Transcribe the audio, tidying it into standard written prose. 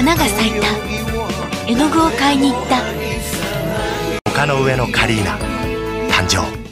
花が咲いた。絵の具を買いに行った。 丘の上のカリーナ誕生。